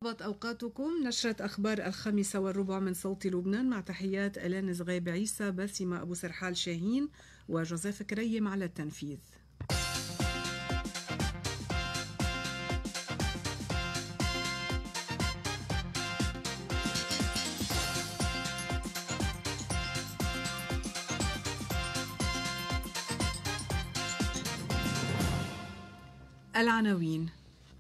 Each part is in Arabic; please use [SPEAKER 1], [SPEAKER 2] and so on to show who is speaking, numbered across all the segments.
[SPEAKER 1] أوقاتكم نشرة أخبار 5:15 من صوت لبنان، مع تحيات ألان زغيب عيسى، باسمة أبو سرحال شاهين، وجوزيف كريم على التنفيذ. العناوين: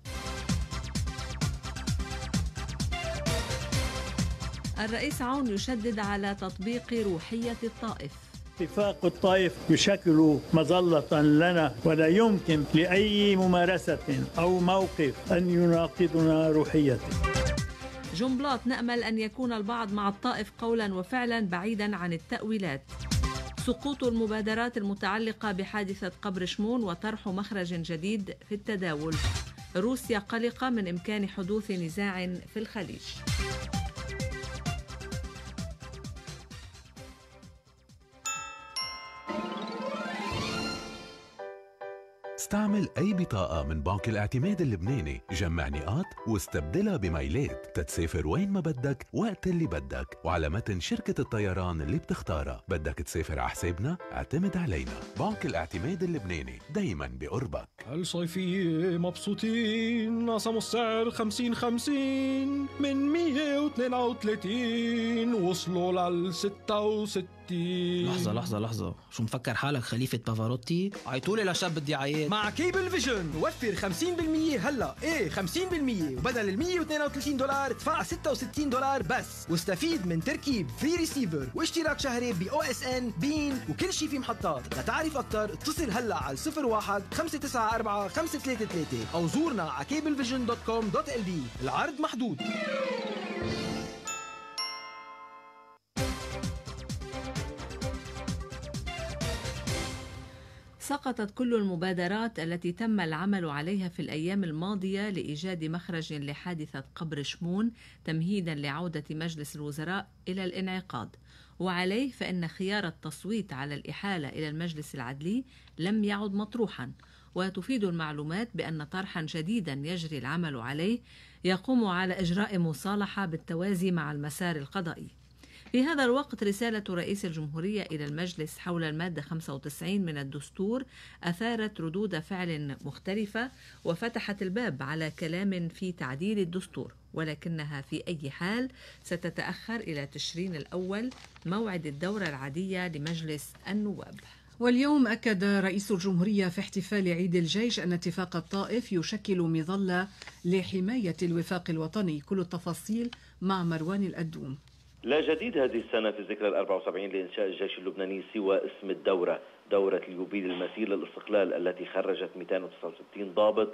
[SPEAKER 2] الرئيس عون يشدد على تطبيق روحية الطائف.
[SPEAKER 3] اتفاق الطائف يشكل مظلة لنا، ولا يمكن لأي ممارسة أو موقف أن يناقضنا روحيته.
[SPEAKER 2] جنبلاط: نأمل أن يكون البعض مع الطائف قولا وفعلا بعيدا عن التأويلات. سقوط المبادرات المتعلقة بحادثة قبر شمون وطرح مخرج جديد في التداول. روسيا قلقة من إمكان حدوث نزاع في الخليج.
[SPEAKER 4] استعمل أي بطاقة من بنك الاعتماد اللبناني، جمع نقاط واستبدلها بميلات تتسافر وين ما بدك وقت اللي بدك وعلى متن شركة الطيران اللي بتختارها. بدك تسافر على حسابنا؟ اعتمد علينا. بنك الاعتماد اللبناني، دايما بقربك.
[SPEAKER 5] الصيفية مبسوطين، ناصموا السعر 50 من 132 وصلوا لل 66.
[SPEAKER 6] لحظة شو مفكر حالك خليفة بافاروتي؟ عيطولي لشاب الدعايات.
[SPEAKER 7] مع كيبل فيجن وفر 50% هلا، 50%، وبدل ال $132 ادفع $66 بس، واستفيد من تركيب فري ريسيفر واشتراك شهري بOSN بين وكل شي في محطات. لتعرف اكثر اتصل هلا على 01-594-533 او زورنا على cablevision.com.lb. العرض محدود.
[SPEAKER 2] سقطت كل المبادرات التي تم العمل عليها في الأيام الماضية لإيجاد مخرج لحادثة قبر شمون تمهيدا لعودة مجلس الوزراء إلى الانعقاد، وعليه فإن خيار التصويت على الإحالة إلى المجلس العدلي لم يعد مطروحا. وتفيد المعلومات بأن طرحا جديدا يجري العمل عليه يقوم على إجراء مصالحة بالتوازي مع المسار القضائي. في هذا الوقت رسالة رئيس الجمهورية إلى المجلس حول المادة 95 من الدستور أثارت ردود فعل مختلفة وفتحت الباب على كلام في تعديل الدستور، ولكنها في أي حال ستتأخر إلى تشرين الأول موعد الدورة العادية لمجلس النواب.
[SPEAKER 1] واليوم أكد رئيس الجمهورية في احتفال عيد الجيش أن اتفاق الطائف يشكل مظلة لحماية الوفاق الوطني. كل التفاصيل مع مروان الأدوم.
[SPEAKER 8] لا جديد هذه السنة في ذكرى 74 لإنشاء الجيش اللبناني سوى اسم الدورة، دورة اليوبيل المثير للاستقلال التي خرجت 269 ضابط،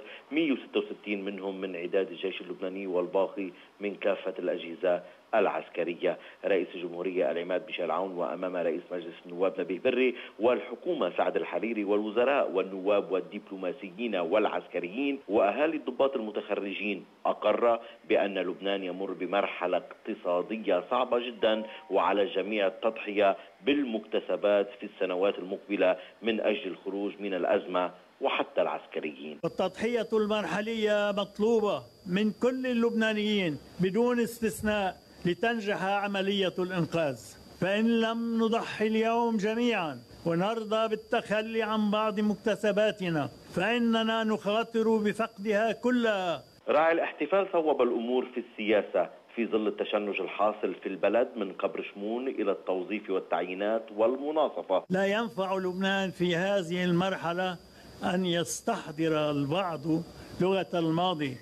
[SPEAKER 8] 166 منهم من عداد الجيش اللبناني والباقي من كافة الأجهزة العسكرية. رئيس الجمهورية العماد ميشيل عون وأمام رئيس مجلس النواب نبيه بري والحكومة سعد الحريري والوزراء والنواب والدبلوماسيين والعسكريين وأهالي الضباط المتخرجين، أقر بأن لبنان يمر بمرحلة اقتصادية صعبة جدا وعلى الجميع التضحية بالمكتسبات في السنوات المقبلة من أجل الخروج من الأزمة وحتى العسكريين.
[SPEAKER 3] التضحية المرحلية مطلوبة من كل اللبنانيين بدون استثناء لتنجح عملية الإنقاذ، فإن لم نضحي اليوم جميعا ونرضى بالتخلي عن بعض مكتسباتنا فإننا نخاطر بفقدها كلها.
[SPEAKER 8] راعي الاحتفال صوب الأمور في السياسة في ظل التشنج الحاصل في البلد من قبر شمون إلى التوظيف والتعيينات والمناصفة.
[SPEAKER 3] لا ينفع لبنان في هذه المرحلة أن يستحضر البعض لغة الماضي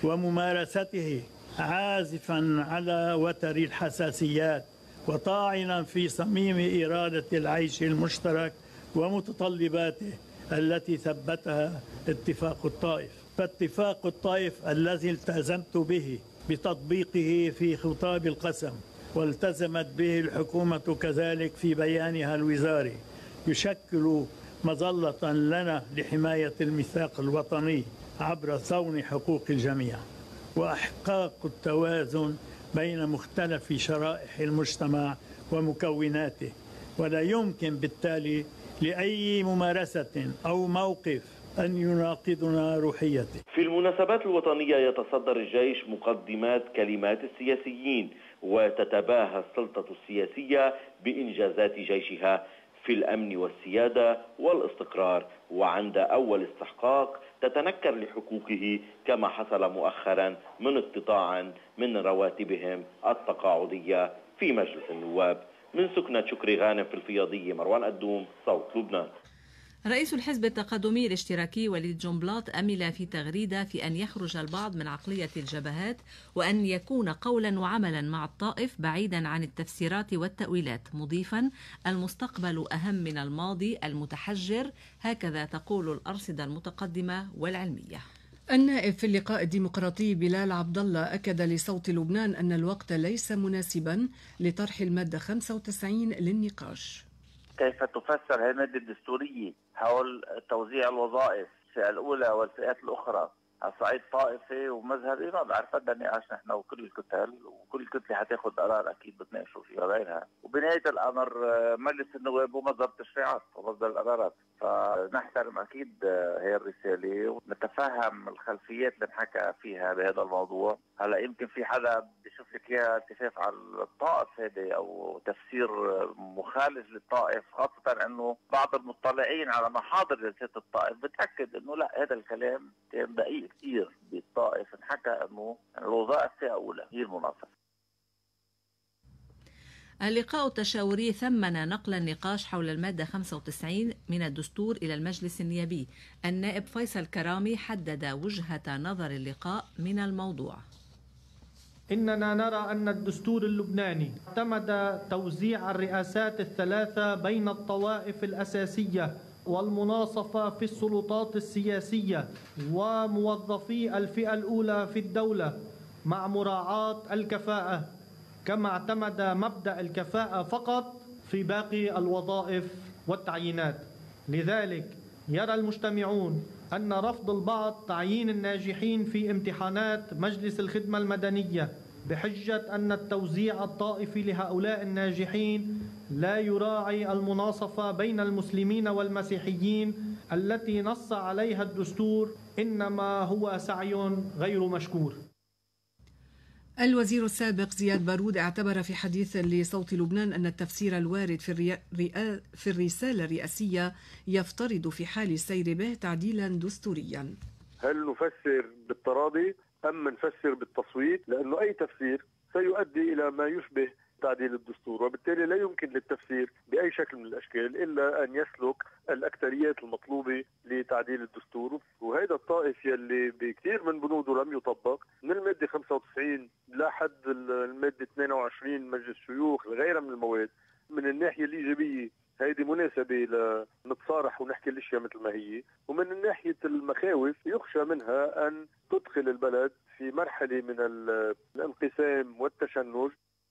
[SPEAKER 3] وممارسته عازفا على وتر الحساسيات وطاعنا في صميم إرادة العيش المشترك ومتطلباته التي ثبتها اتفاق الطائف. فاتفاق الطائف الذي التزمت به بتطبيقه في خطاب القسم والتزمت به الحكومة كذلك في بيانها الوزاري يشكل مظلة لنا لحماية الميثاق الوطني عبر صون حقوق الجميع وإحقاق التوازن بين مختلف شرائح المجتمع ومكوناته، ولا يمكن بالتالي لأي ممارسة أو موقف أن يناقضنا روحيته.
[SPEAKER 8] في المناسبات الوطنية يتصدر الجيش مقدمات كلمات السياسيين، وتتباهى السلطة السياسية بإنجازات جيشها في الأمن والسيادة والاستقرار، وعند أول استحقاق تتنكر لحقوقه كما حصل مؤخرا من اقتطاع من رواتبهم التقاعدية في مجلس النواب. من سكنة شكري غانم في الفياضية، مروان قدوم، صوت لبنان.
[SPEAKER 2] رئيس الحزب التقدمي الاشتراكي وليد جنبلاط أمل في تغريدة في أن يخرج البعض من عقلية الجبهات وأن يكون قولا وعملا مع الطائف بعيدا عن التفسيرات والتأويلات، مضيفا: المستقبل أهم من الماضي المتحجر، هكذا تقول الأرصدة المتقدمة والعلمية.
[SPEAKER 1] النائب في اللقاء الديمقراطي بلال عبد الله أكد لصوت لبنان أن الوقت ليس مناسبا لطرح المادة 95 للنقاش.
[SPEAKER 9] كيف تفسر هذه المادة الدستورية حول توزيع الوظائف الفئة الأولى والفئات الأخرى على صعيد طائفي ومذهبي؟ ما بعرف، بدنا نقاش نحن وكل الكتل، وكل كتلة حتاخذ قرار أكيد بتناقشوا فيها غيرها، وبنهاية الأمر مجلس النواب هو مصدر التشريعات ومصدر القرارات، فنحترم أكيد هي الرسالة ونتفهم الخلفيات اللي نحكى فيها بهذا الموضوع. هلا يمكن في حدا بيشوف لك اياها التفاف على الطائف هذه او تفسير مخالف للطائف، خاصة انه بعض المطلعين على محاضر جلسات الطائف بتأكد انه لا، هذا الكلام كان دقيق كثير بالطائف، انحكى انه الوظائف فئة اولى هي المناصفة.
[SPEAKER 2] اللقاء التشاوري ثمن نقل النقاش حول المادة 95 من الدستور إلى المجلس النيابي. النائب فيصل كرامي حدد وجهة نظر اللقاء من الموضوع.
[SPEAKER 10] إننا نرى أن الدستور اللبناني اعتمد توزيع الرئاسات الثلاثة بين الطوائف الأساسية والمناصفة في السلطات السياسية وموظفي الفئة الأولى في الدولة مع مراعاة الكفاءة، كما اعتمد مبدأ الكفاءة فقط في باقي الوظائف والتعيينات. لذلك يرى المجتمعون أن رفض البعض تعيين الناجحين في امتحانات مجلس الخدمة المدنية بحجة أن التوزيع الطائفي لهؤلاء الناجحين لا يراعي المناصفة بين المسلمين والمسيحيين التي نص عليها الدستور، إنما هو سعي غير مشكور.
[SPEAKER 1] الوزير السابق زياد بارود اعتبر في حديث لصوت لبنان أن التفسير الوارد في الرسالة الرئاسية يفترض في حال السير به تعديلا دستوريا.
[SPEAKER 11] هل نفسر بالتراضي أم نفسر بالتصويت؟ لأنه أي تفسير سيؤدي إلى ما يشبه تعديل الدستور، وبالتالي لا يمكن للتفسير بأي شكل من الأشكال إلا أن يسلك الأكثريات المطلوبة لتعديل الدستور. وهذا الطائف يلي بكثير من بنوده لم يطبق، من المادة 95 لحد المادة 22 مجلس الشيوخ لغيرها من المواد. من الناحية الإيجابية هيدي مناسبة لنتصارح ونحكي الاشياء مثل ما هي، ومن الناحية المخاوف يخشى منها أن تدخل البلد في مرحلة من الانقسام والتشنج.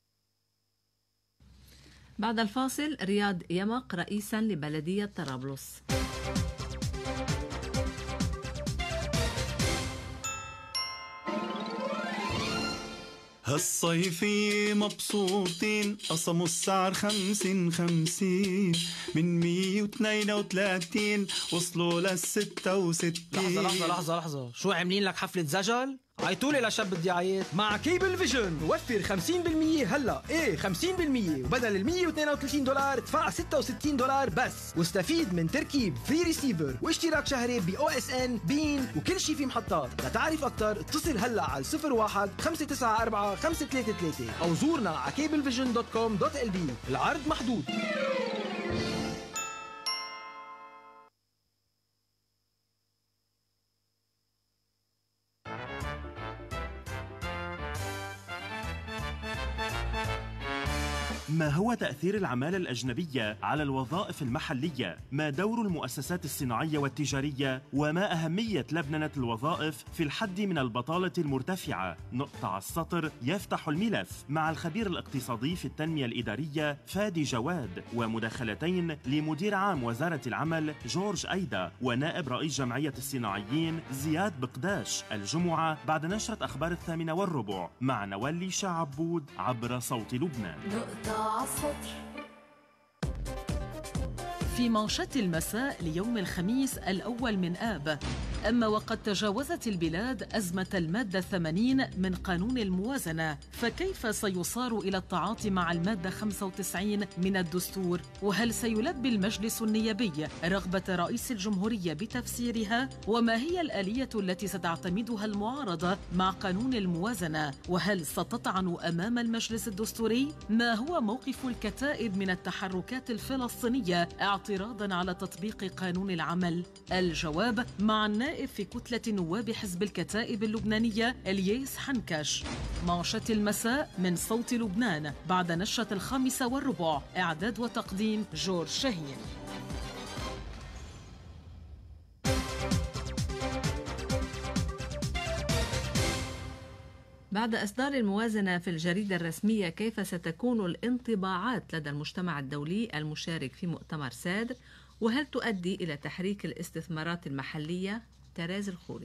[SPEAKER 2] بعد الفاصل، رياض يمق رئيسا لبلدية طرابلس.
[SPEAKER 12] هالصيفية مبسوطين، قسموا السعر 50 من 132 وصلوا لل66.
[SPEAKER 6] لحظة، شو عاملين لك حفلة زجل؟ عيطولي لشاب الدعايات.
[SPEAKER 7] مع كيبل فيجن وفر 50% هلا، 50%، وبدل ال $132 ادفع $66 بس، واستفيد من تركيب فري ريسيفر واشتراك شهري بOSN بين وكل شي في محطات. لتعرف اكثر اتصل هلا على 01-594-533 او زورنا على cablevision.com.lb. العرض محدود.
[SPEAKER 13] ما هو تأثير العمالة الأجنبية على الوظائف المحلية؟ ما دور المؤسسات الصناعية والتجارية؟ وما أهمية لبننة الوظائف في الحد من البطالة المرتفعة؟ نقطة على السطر يفتح الملف مع الخبير الاقتصادي في التنمية الإدارية فادي جواد، ومداخلتين لمدير عام وزارة العمل جورج أيدا ونائب رئيس جمعية الصناعيين زياد بقداش، الجمعة بعد نشرة أخبار 8:15 مع نولي شعبود عبر صوت لبنان.
[SPEAKER 14] نقطة على السطر. في مانشات المساء ليوم الخميس الأول من آب. أما وقد تجاوزت البلاد أزمة المادة 80 من قانون الموازنة، فكيف سيصار إلى التعاطي مع المادة 95 من الدستور؟ وهل سيلبي المجلس النيابي رغبة رئيس الجمهورية بتفسيرها؟ وما هي الآلية التي ستعتمدها المعارضة مع قانون الموازنة؟ وهل ستطعن أمام المجلس الدستوري؟ ما هو موقف الكتائب من التحركات الفلسطينية اعتراضاً على تطبيق قانون العمل؟ الجواب مع النائب في كتلة نواب حزب الكتائب اللبنانية الياس حنكش. مانشات المساء من صوت لبنان بعد نشرة 5:15. إعداد وتقديم جورج شاهين.
[SPEAKER 2] بعد إصدار الموازنة في الجريدة الرسمية، كيف ستكون الانطباعات لدى المجتمع الدولي المشارك في مؤتمر سادر؟ وهل تؤدي إلى تحريك الاستثمارات المحلية؟ تراز الخوري.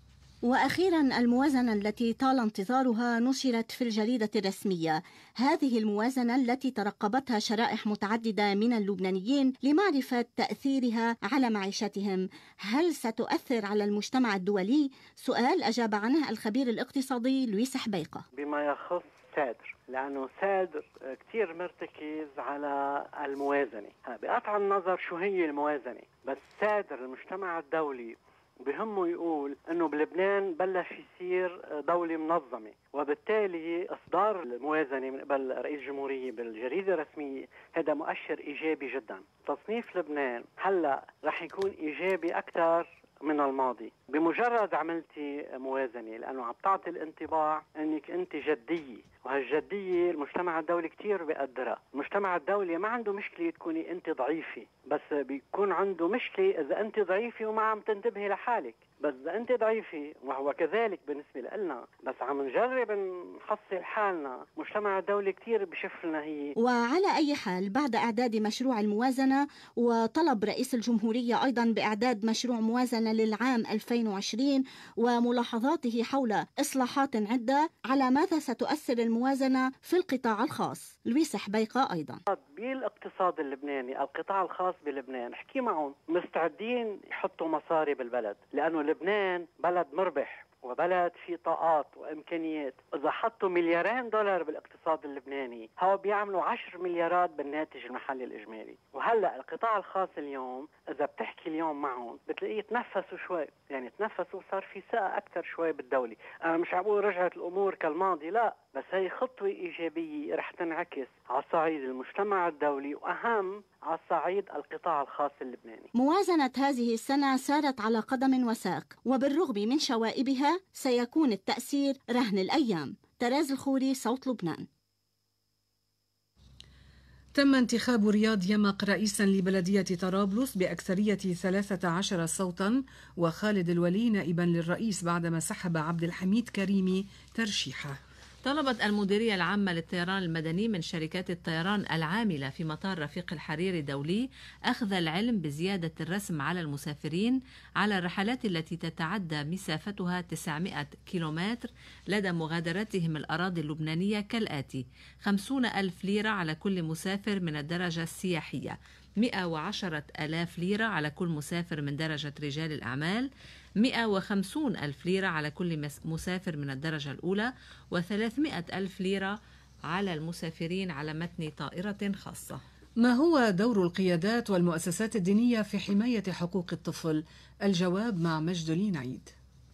[SPEAKER 15] وأخيرا الموازنة التي طال انتظارها نشرت في الجريدة الرسمية. هذه الموازنة التي ترقبتها شرائح متعددة من اللبنانيين لمعرفة تأثيرها على معيشتهم. هل ستؤثر على المجتمع الدولي؟ سؤال أجاب عنه الخبير الاقتصادي لويس حبيقة.
[SPEAKER 16] بما يخص سادر، لأنه سادر كتير مرتكز على الموازنة، بقطع النظر شو هي الموازنة، بس سادر المجتمع الدولي بهمه يقول انه بلبنان بلش يصير دولة منظمة، وبالتالي اصدار الموازنة من قبل رئيس الجمهورية بالجريدة الرسمية هذا مؤشر ايجابي جدا. تصنيف لبنان هلا رح يكون ايجابي اكثر من الماضي بمجرد عملتي موازنة، لأنه عم تعطي الانطباع أنك أنت جدية، وهالجدية المجتمع الدولي كتير بيقدرها. المجتمع الدولي ما عنده مشكلة تكوني أنت ضعيفة، بس بيكون عنده مشكلة إذا أنت ضعيفة وما عم تنتبهي لحالك. بس إذا أنت ضعيفة، وهو كذلك بالنسبة لنا، بس عم نجرب نحصل حالنا، المجتمع الدولي كتير بشوف لنا هي.
[SPEAKER 15] وعلى أي حال بعد إعداد مشروع الموازنة وطلب رئيس الجمهورية أيضا بإعداد مشروع موازنة للعام 2020 وملاحظاته حول إصلاحات عدة، على ماذا ستؤثر الموازنة في القطاع الخاص؟ لويس حبيقة أيضا.
[SPEAKER 16] بالاقتصاد اللبناني القطاع الخاص بلبنان احكي معهم مستعدين يحطوا مصاري بالبلد، لأنه لبنان بلد مربح وبلد فيه طاقات وإمكانيات. إذا حطوا $2,000,000,000 بالاقتصاد اللبناني، هو بيعملوا 10 مليارات بالناتج المحلي الإجمالي. وهلأ القطاع الخاص اليوم إذا بتحكي اليوم معهم بتلاقيه تنفسوا شوي، يعني تنفسوا، صار في ثقة أكثر شوي بالدولة. أنا مش عم بقول رجعت الأمور كالماضي، لا، بس هي خطوة إيجابية رح تنعكس على صعيد المجتمع الدولي، وأهم على صعيد القطاع الخاص اللبناني.
[SPEAKER 15] موازنة هذه السنة سارت على قدم وساق، وبالرغم من شوائبها سيكون التأثير رهن الأيام. تراز الخوري، صوت لبنان.
[SPEAKER 1] تم انتخاب رياض يمق رئيسا لبلدية طرابلس بأكثرية 13 صوتا، وخالد الولي نائبا للرئيس بعدما سحب عبد الحميد كريمي ترشيحه.
[SPEAKER 2] طلبت المديرية العامة للطيران المدني من شركات الطيران العاملة في مطار رفيق الحريري الدولي أخذ العلم بزيادة الرسم على المسافرين على الرحلات التي تتعدى مسافتها 900 كيلومتر لدى مغادرتهم الأراضي اللبنانية كالآتي: 50,000 ليرة على كل مسافر من الدرجة السياحية، 110,000 ليرة على كل مسافر من درجة رجال الأعمال، 150,000 ليرة على كل مسافر من الدرجة الأولى، و300,000 ليرة على المسافرين على متن طائرة خاصة.
[SPEAKER 1] ما هو دور القيادات والمؤسسات الدينية في حماية حقوق الطفل؟ الجواب مع مجدلين عيد.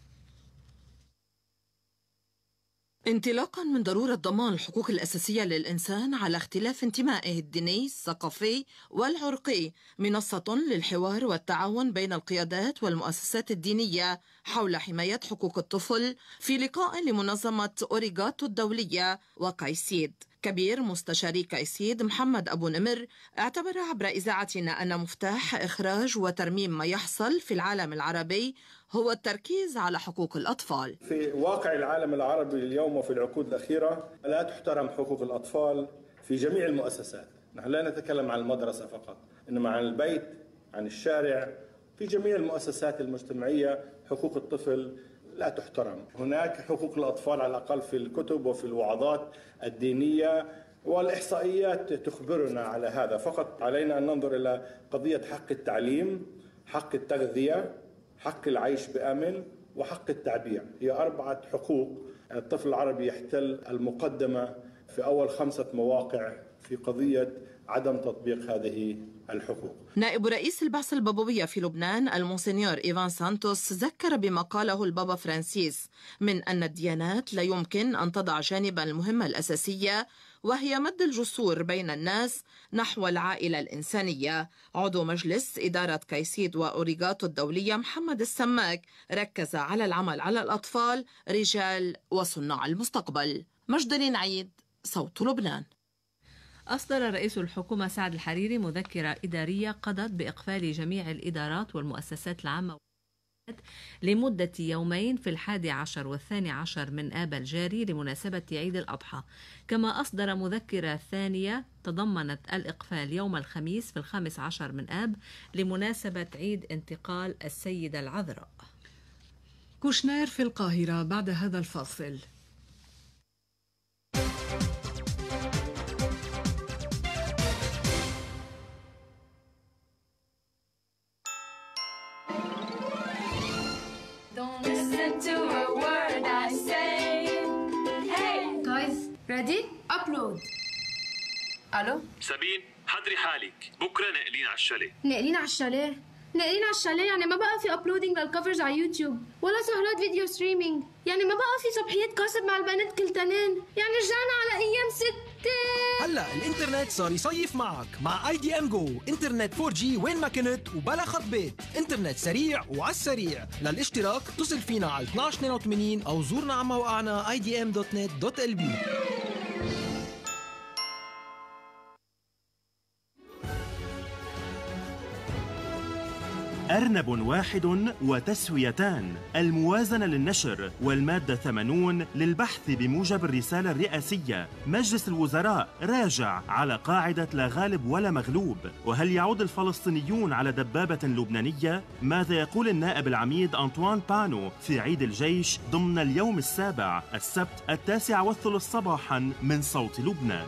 [SPEAKER 17] انطلاقا من ضرورة ضمان الحقوق الأساسية للإنسان على اختلاف انتمائه الديني، الثقافي والعرقي، منصة للحوار والتعاون بين القيادات والمؤسسات الدينية حول حماية حقوق الطفل، في لقاء لمنظمة أوريغاتو الدولية وقيسيد. كبير مستشاري قيسيد محمد أبو نمر اعتبر عبر إذاعتنا أن مفتاح إخراج وترميم ما يحصل في العالم العربي هو التركيز على حقوق الأطفال.
[SPEAKER 18] في واقع العالم العربي اليوم وفي العقود الأخيرة لا تحترم حقوق الأطفال في جميع المؤسسات. نحن لا نتكلم عن المدرسة فقط، إنما عن البيت، عن الشارع، في جميع المؤسسات المجتمعية حقوق الطفل لا تحترم. هناك حقوق الأطفال على الأقل في الكتب وفي الوعظات الدينية والإحصائيات تخبرنا على هذا. فقط علينا أن ننظر إلى قضية حق التعليم، حق التغذية، حق العيش بأمن، وحق التعبير. هي 4 حقوق الطفل العربي يحتل المقدمة في أول 5 مواقع في قضية عدم تطبيق هذه الحقوق.
[SPEAKER 17] نائب رئيس البعثة البابوية في لبنان المونسينيور إيفان سانتوس ذكر بما قاله البابا فرانسيس من أن الديانات لا يمكن أن تضع جانبا المهمة الأساسية وهي مد الجسور بين الناس نحو العائلة الإنسانية. عضو مجلس إدارة كايسيد وأوريغاتو الدولية محمد السماك ركز على العمل على الأطفال رجال وصناع المستقبل. مجدلين عيد، صوت لبنان.
[SPEAKER 2] أصدر رئيس الحكومة سعد الحريري مذكرة إدارية قضت بإقفال جميع الإدارات والمؤسسات العامة لمدة يومين في 11 و12 من آب الجاري لمناسبة عيد الأضحى. كما أصدر مذكرة ثانية تضمنت الإقفال يوم الخميس في 15 من آب لمناسبة عيد انتقال السيدة العذراء.
[SPEAKER 1] كوشنير في القاهرة بعد هذا الفاصل.
[SPEAKER 19] Ready? Upload. الو
[SPEAKER 20] سابين، حضري حالك، بكره ناقلين على الشاليه.
[SPEAKER 19] ناقلين على الشاليه؟ ناقلين على الشاليه يعني ما بقى في ابلودينج للكفرز على يوتيوب ولا سهرات فيديو ستريمينج، يعني ما بقى في صبحيات كاسب مع البنات كل تنين، يعني رجعنا على ايام 6.
[SPEAKER 7] هلا الانترنت صار يصيف معك مع IDM Go. انترنت 4G وين ما كنت وبلا خط بيت، انترنت سريع وعلى السريع. للاشتراك اتصل فينا على 1282 او زورنا على موقعنا idm.net.lb.
[SPEAKER 13] أرنب واحد وتسويتان، الموازنة للنشر، والمادة 80 للبحث بموجب الرسالة الرئاسية. مجلس الوزراء راجع على قاعدة لا غالب ولا مغلوب. وهل يعود الفلسطينيون على دبابة لبنانية؟ ماذا يقول النائب العميد أنطوان بانو في عيد الجيش ضمن اليوم السابع السبت 9:03 صباحا من صوت لبنان؟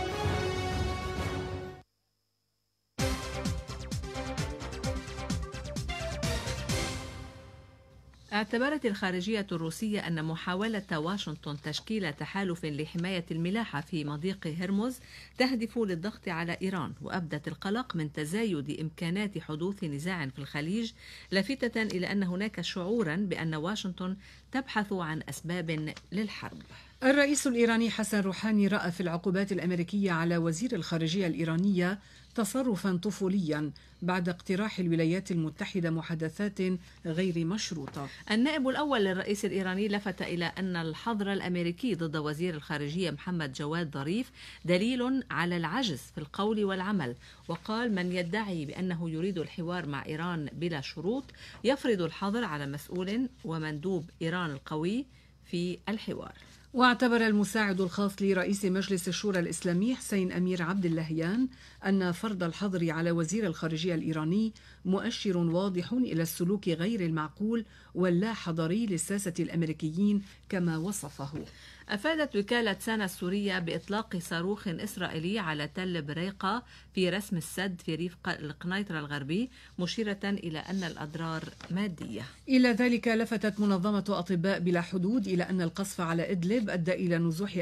[SPEAKER 2] اعتبرت الخارجية الروسية أن محاولة واشنطن تشكيل تحالف لحماية الملاحة في مضيق هرمز تهدف للضغط على إيران، وأبدت القلق من تزايد إمكانات حدوث نزاع في الخليج، لافتة إلى أن هناك شعورا بأن واشنطن تبحث عن أسباب للحرب.
[SPEAKER 1] الرئيس الإيراني حسن روحاني رأى في العقوبات الأمريكية على وزير الخارجية الإيرانية تصرفا طفوليا بعد اقتراح الولايات المتحدة محادثات غير مشروطة.
[SPEAKER 2] النائب الأول للرئيس الإيراني لفت إلى أن الحظر الأمريكي ضد وزير الخارجية محمد جواد ظريف دليل على العجز في القول والعمل، وقال من يدعي بأنه يريد الحوار مع إيران بلا شروط يفرض الحظر على مسؤول ومندوب إيران القوي في الحوار.
[SPEAKER 1] واعتبر المساعد الخاص لرئيس مجلس الشورى الإسلامي حسين أمير عبد اللهيان أن فرض الحظر على وزير الخارجية الإيراني مؤشر واضح إلى السلوك غير المعقول واللا حضاري للساسة الأمريكيين كما وصفه.
[SPEAKER 2] أفادت وكالة سانا السورية بإطلاق صاروخ إسرائيلي على تل بريقة في رسم السد في ريف القنيطرة الغربي، مشيرة إلى أن الأضرار مادية.
[SPEAKER 1] إلى ذلك لفتت منظمة أطباء بلا حدود إلى أن القصف على إدلب أدى إلى نزوح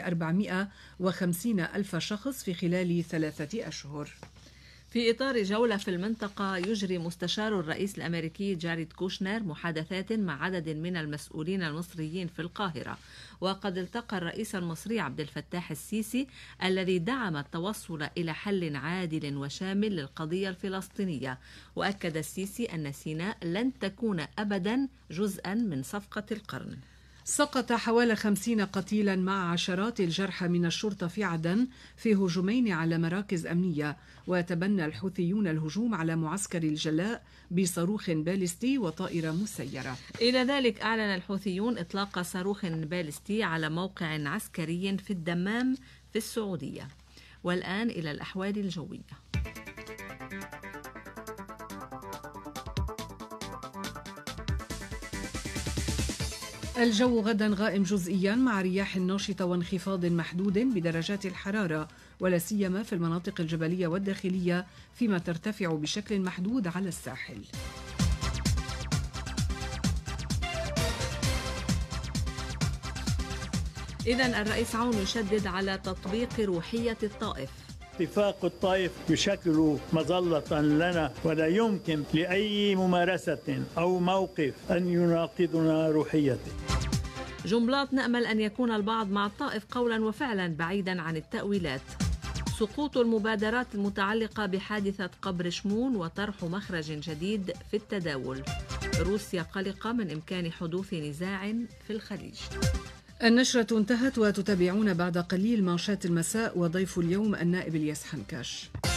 [SPEAKER 1] 450 ألف شخص في خلال 3 أشهر.
[SPEAKER 2] في إطار جولة في المنطقة، يجري مستشار الرئيس الأمريكي جاريد كوشنير محادثات مع عدد من المسؤولين المصريين في القاهرة، وقد التقى الرئيس المصري عبد الفتاح السيسي الذي دعم التوصل إلى حل عادل وشامل للقضية الفلسطينية. وأكد السيسي أن سيناء لن تكون أبدا جزءا من صفقة القرن.
[SPEAKER 1] سقط حوالي 50 قتيلا مع عشرات الجرحى من الشرطة في عدن في هجومين على مراكز أمنية، وتبنى الحوثيون الهجوم على معسكر الجلاء بصاروخ باليستي وطائرة مسيرة.
[SPEAKER 2] إلى ذلك أعلن الحوثيون إطلاق صاروخ باليستي على موقع عسكري في الدمام في السعودية. والآن إلى الأحوال الجوية.
[SPEAKER 1] الجو غدا غائم جزئيا مع رياح ناشطة وانخفاض محدود بدرجات الحرارة، ولا سيما في المناطق الجبلية والداخلية، فيما ترتفع بشكل محدود على الساحل.
[SPEAKER 2] إذن الرئيس عون يشدد على تطبيق روحية الطائف.
[SPEAKER 3] اتفاق الطائف يشكل مظلة لنا، ولا يمكن لأي ممارسة أو موقف أن يناقضنا روحيته.
[SPEAKER 2] جنبلاط: نأمل أن يكون البعض مع الطائف قولا وفعلا بعيدا عن التأويلات. سقوط المبادرات المتعلقة بحادثة قبر شمون وطرح مخرج جديد في التداول. روسيا قلقة من إمكان حدوث نزاع في الخليج.
[SPEAKER 1] النشرة انتهت، وتتابعون بعد قليل مانشات المساء، وضيف اليوم النائب الياس حنكاش.